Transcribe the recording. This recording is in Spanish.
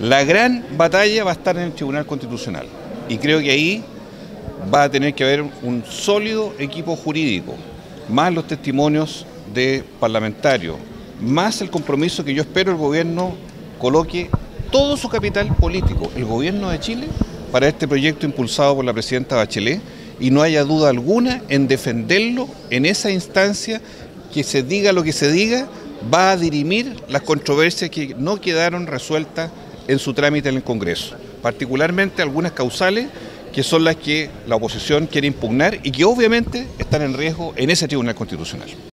La gran batalla va a estar en el Tribunal Constitucional y creo que ahí va a tener que haber un sólido equipo jurídico, más los testimonios de parlamentarios, más el compromiso que yo espero el gobierno coloque todo su capital político, el gobierno de Chile, para este proyecto impulsado por la presidenta Bachelet, y no haya duda alguna en defenderlo en esa instancia. Que se diga lo que se diga, va a dirimir las controversias que no quedaron resueltas en su trámite en el Congreso, particularmente algunas causales que son las que la oposición quiere impugnar y que obviamente están en riesgo en ese Tribunal Constitucional.